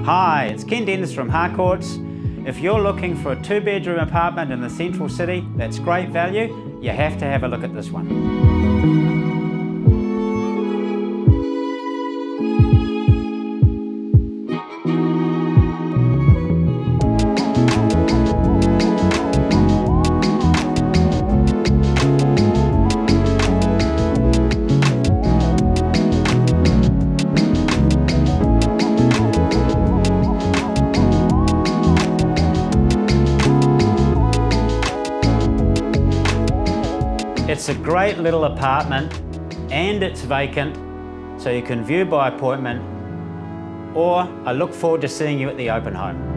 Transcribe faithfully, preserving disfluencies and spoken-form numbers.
Hi, it's Ken Dennis from Harcourts. If you're looking for a two bedroom apartment in the central city that's great value, you have to have a look at this one. It's a great little apartment and it's vacant, so you can view by appointment, or I look forward to seeing you at the open home.